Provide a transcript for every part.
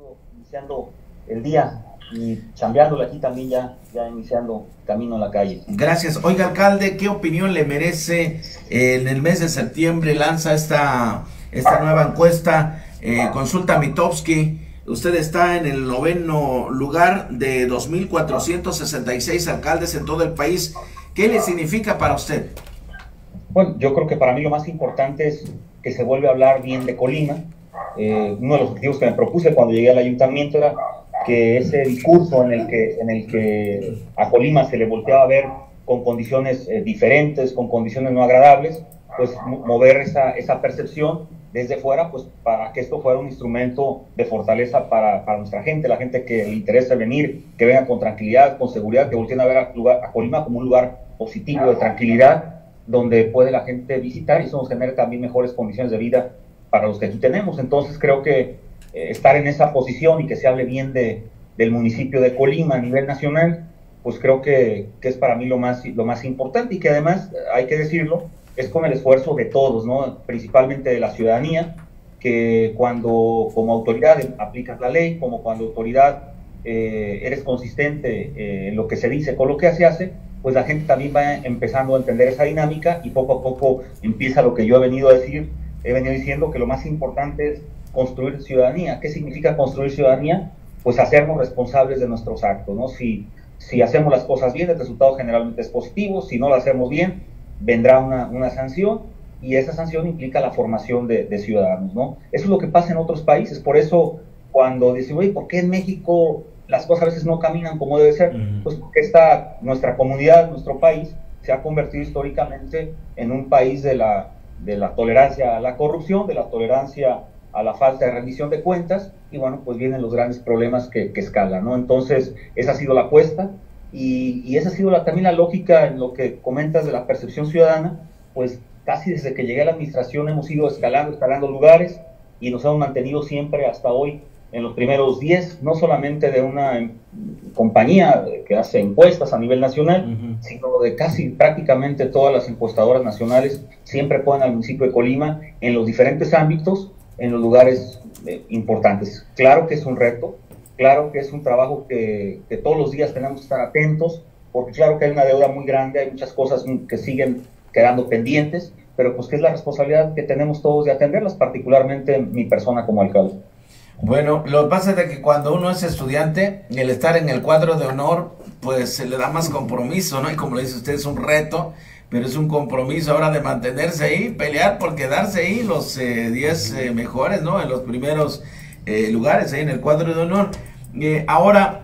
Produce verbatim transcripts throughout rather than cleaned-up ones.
iniciando, iniciando el día y chambeándole aquí también ya, ya iniciando camino en la calle. Gracias. Oiga, alcalde, ¿qué opinión le merece? Eh, en el mes de septiembre lanza esta, esta nueva encuesta, eh, Consulta Mitofsky. Usted está en el noveno lugar de dos mil cuatrocientos sesenta y seis alcaldes en todo el país. ¿Qué le significa para usted? Bueno, yo creo que para mí lo más importante es que se vuelve a hablar bien de Colima. Eh, uno de los objetivos que me propuse cuando llegué al ayuntamiento era que ese discurso en el que, en el que a Colima se le volteaba a ver con condiciones eh, diferentes, con condiciones no agradables, pues mover esa, esa percepción desde fuera, pues para que esto fuera un instrumento de fortaleza para, para nuestra gente, la gente que le interesa venir, que venga con tranquilidad, con seguridad, que volteen a ver a, lugar, a Colima como un lugar positivo, de tranquilidad, donde puede la gente visitar y eso nos genera también mejores condiciones de vida para los que aquí tenemos. Entonces creo que eh, estar en esa posición y que se hable bien de, del municipio de Colima a nivel nacional, pues creo que, que es para mí lo más, lo más importante y que además, hay que decirlo, es con el esfuerzo de todos, ¿no? Principalmente de la ciudadanía, que cuando como autoridad aplicas la ley, como cuando autoridad eh, eres consistente eh, en lo que se dice con lo que se hace, pues la gente también va empezando a entender esa dinámica y poco a poco empieza lo que yo he venido a decir, he venido diciendo que lo más importante es construir ciudadanía. ¿Qué significa construir ciudadanía? Pues hacernos responsables de nuestros actos, ¿no? Si, si hacemos las cosas bien, el resultado generalmente es positivo. Si no lo hacemos bien, vendrá una, una sanción y esa sanción implica la formación de, de ciudadanos, ¿no? Eso es lo que pasa en otros países. Por eso cuando decimos, oye, ¿por qué en México las cosas a veces no caminan como debe ser? Uh-huh. Pues porque esta, nuestra comunidad, nuestro país, se ha convertido históricamente en un país de la, de la tolerancia a la corrupción, de la tolerancia a la falta de rendición de cuentas, y bueno, pues vienen los grandes problemas que, que escalan, ¿no? Entonces, esa ha sido la apuesta, y, y esa ha sido la, también la lógica en lo que comentas de la percepción ciudadana. Pues casi desde que llegué a la administración hemos ido escalando, escalando lugares, y nos hemos mantenido siempre hasta hoy en los primeros diez, no solamente de una compañía que hace encuestas a nivel nacional, uh-huh. sino de casi prácticamente todas las encuestadoras nacionales, siempre ponen al municipio de Colima en los diferentes ámbitos, en los lugares eh, importantes. Claro que es un reto, claro que es un trabajo que, que todos los días tenemos que estar atentos, porque claro que hay una deuda muy grande, hay muchas cosas que siguen quedando pendientes, pero pues que es la responsabilidad que tenemos todos de atenderlas, particularmente mi persona como alcalde. Bueno, lo que pasa es de que cuando uno es estudiante, el estar en el cuadro de honor, pues se le da más compromiso, ¿no? Y como le dice usted, es un reto, pero es un compromiso ahora de mantenerse ahí, pelear por quedarse ahí los eh, diez eh, mejores, ¿no? En los primeros eh, lugares, ahí en el cuadro de honor. Eh, ahora,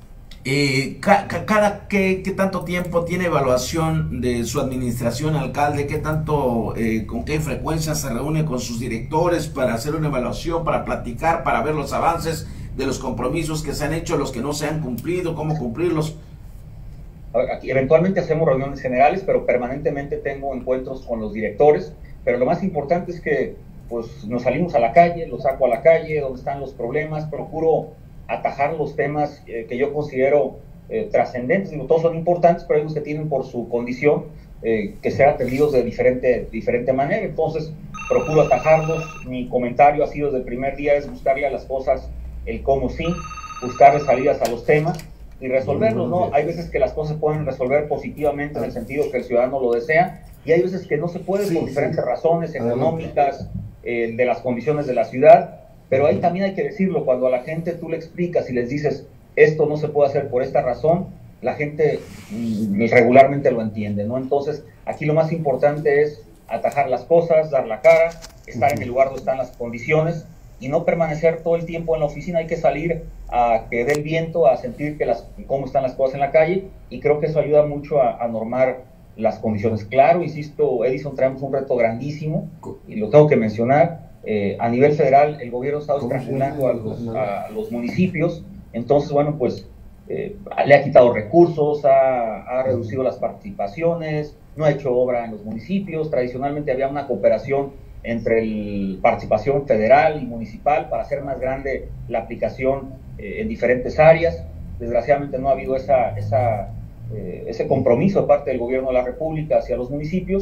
eh, ca ca cada ¿qué, qué tanto tiempo tiene evaluación de su administración, alcalde? ¿Qué tanto, eh, con qué frecuencia se reúne con sus directores para hacer una evaluación, para platicar, para ver los avances de los compromisos que se han hecho, los que no se han cumplido, cómo cumplirlos? Aquí eventualmente hacemos reuniones generales, pero permanentemente tengo encuentros con los directores, pero lo más importante es que pues nos salimos a la calle, los saco a la calle, donde están los problemas, procuro atajar los temas eh, que yo considero eh, trascendentes. Digo, todos son importantes, pero hay unos que tienen por su condición eh, que ser atendidos de diferente, diferente manera, entonces procuro atajarlos. Mi comentario ha sido desde el primer día es buscarle a las cosas el cómo sí, buscarle salidas a los temas y resolverlos, ¿no? Hay veces que las cosas se pueden resolver positivamente en el sentido que el ciudadano lo desea, y hay veces que no se puede sí, por diferentes sí. razones económicas, eh, de las condiciones de la ciudad, pero ahí también hay que decirlo, cuando a la gente tú le explicas y les dices, esto no se puede hacer por esta razón, la gente mm, regularmente lo entiende, ¿no? Entonces, aquí lo más importante es atajar las cosas, dar la cara, estar uh-huh. en el lugar donde están las condiciones, y no permanecer todo el tiempo en la oficina. Hay que salir a que dé el viento, a sentir que las, cómo están las cosas en la calle, y creo que eso ayuda mucho a, a normar las condiciones. Claro, insisto, Edison, traemos un reto grandísimo, y lo tengo que mencionar. Eh, a nivel federal, el gobierno está estrangulando a los, a los municipios, entonces, bueno, pues eh, le ha quitado recursos, ha, ha reducido las participaciones, no ha hecho obra en los municipios. Tradicionalmente había una cooperación entre la participación federal y municipal para hacer más grande la aplicación eh, en diferentes áreas. Desgraciadamente no ha habido esa, esa, eh, ese compromiso de parte del gobierno de la República hacia los municipios,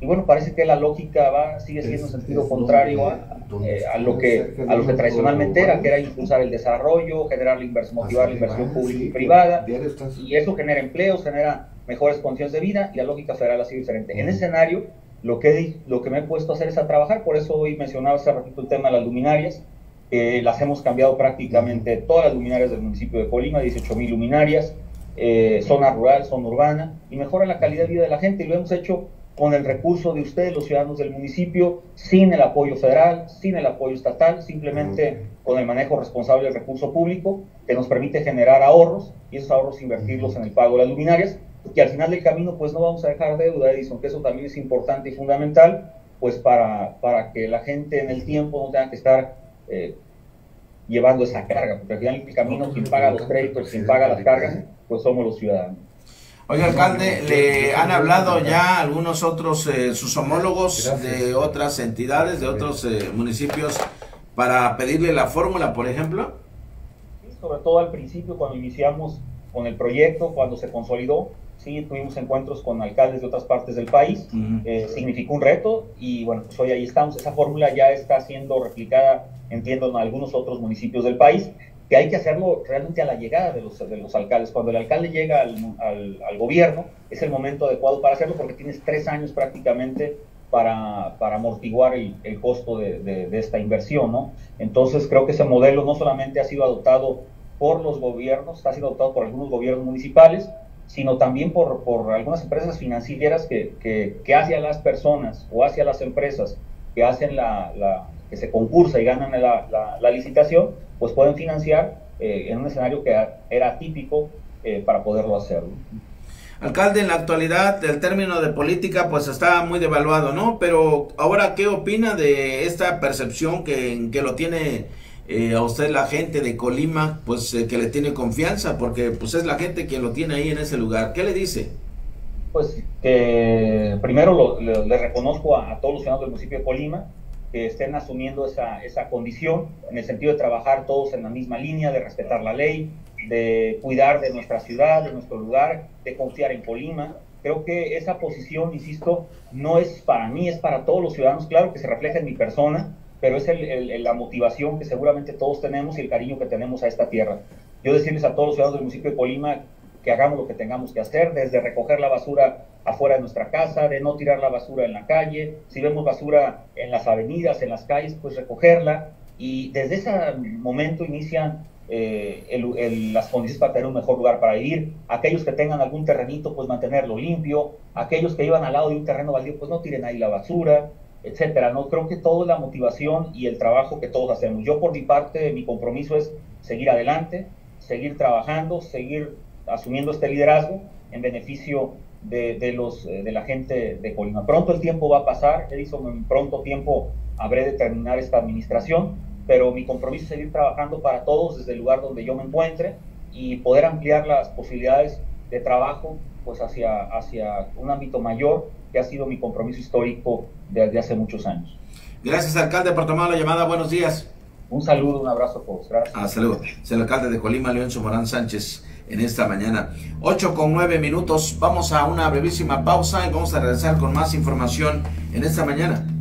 y bueno, parece que la lógica va, sigue siendo en sentido contrario a, eh, a, lo que, a lo que tradicionalmente era, que era impulsar el desarrollo, generar la inversión, motivar la inversión pública y privada, y eso genera empleos, genera mejores condiciones de vida, y la lógica federal ha sido diferente. En ese escenario, lo que, lo que me he puesto a hacer es a trabajar, por eso hoy mencionaba hace ratito el tema de las luminarias, eh, las hemos cambiado prácticamente todas las luminarias del municipio de Colima, dieciocho mil luminarias, eh, zona rural, zona urbana, y mejora la calidad de vida de la gente, y lo hemos hecho con el recurso de ustedes, los ciudadanos del municipio, sin el apoyo federal, sin el apoyo estatal, simplemente con el manejo responsable del recurso público, que nos permite generar ahorros, y esos ahorros invertirlos en el pago de las luminarias, que al final del camino pues no vamos a dejar deuda, Edison, que eso también es importante y fundamental, pues para, para que la gente en el tiempo no tenga que estar eh, llevando esa carga, porque al final del camino quien paga los créditos, quien paga las cargas, pues somos los ciudadanos. Oiga, alcalde, ¿le han hablado ya algunos otros, eh, sus homólogos de otras entidades, de otros eh, municipios, para pedirle la fórmula, por ejemplo? Sí, sobre todo al principio, cuando iniciamos con el proyecto, cuando se consolidó, sí, tuvimos encuentros con alcaldes de otras partes del país, uh-huh. eh, significó un reto, y bueno, pues hoy ahí estamos. Esa fórmula ya está siendo replicada, entiendo, en algunos otros municipios del país, que hay que hacerlo realmente a la llegada de los, de los alcaldes. Cuando el alcalde llega al, al, al gobierno, es el momento adecuado para hacerlo, porque tienes tres años prácticamente para, para amortiguar el, el costo de, de, de esta inversión, ¿no? Entonces creo que ese modelo no solamente ha sido adoptado por los gobiernos, ha sido adoptado por algunos gobiernos municipales, sino también por, por algunas empresas financieras que, que, que hacia las personas o hacia las empresas que hacen la, la que se concursa y ganan la, la, la licitación, pues pueden financiar eh, en un escenario que era atípico eh, para poderlo hacer. Alcalde, en la actualidad el término de política pues está muy devaluado, ¿no? Pero ahora, ¿qué opina de esta percepción que, que lo tiene eh, a usted la gente de Colima, pues eh, que le tiene confianza, porque pues es la gente quien lo tiene ahí en ese lugar? ¿Qué le dice? Pues eh, primero lo, le, le reconozco a, a todos los ciudadanos del municipio de Colima que estén asumiendo esa, esa condición, en el sentido de trabajar todos en la misma línea, de respetar la ley, de cuidar de nuestra ciudad, de nuestro lugar, de confiar en Colima. Creo que esa posición, insisto, no es para mí, es para todos los ciudadanos. Claro que se refleja en mi persona, pero es el, el, la motivación que seguramente todos tenemos y el cariño que tenemos a esta tierra. Yo decirles a todos los ciudadanos del municipio de Colima que hagamos lo que tengamos que hacer, desde recoger la basura afuera de nuestra casa, de no tirar la basura en la calle, si vemos basura en las avenidas, en las calles, pues recogerla, y desde ese momento inician eh, el, el, las condiciones para tener un mejor lugar para vivir. Aquellos que tengan algún terrenito, pues mantenerlo limpio, aquellos que iban al lado de un terreno baldío, pues no tiren ahí la basura, etcétera, ¿no? Creo que toda la motivación y el trabajo que todos hacemos. Yo por mi parte, mi compromiso es seguir adelante, seguir trabajando, seguir asumiendo este liderazgo en beneficio de, de, los, de la gente de Colima. Pronto el tiempo va a pasar, Edison, en pronto tiempo habré de terminar esta administración, pero mi compromiso es seguir trabajando para todos desde el lugar donde yo me encuentre y poder ampliar las posibilidades de trabajo pues hacia, hacia un ámbito mayor, que ha sido mi compromiso histórico desde hace muchos años. Gracias, alcalde, por tomar la llamada. Buenos días. Un saludo, un abrazo a todos. Gracias. Ah, saludo. Es el alcalde de Colima, Leoncio Morán Sánchez, en esta mañana. ocho con nueve minutos. Vamos a una brevísima pausa y vamos a regresar con más información en esta mañana.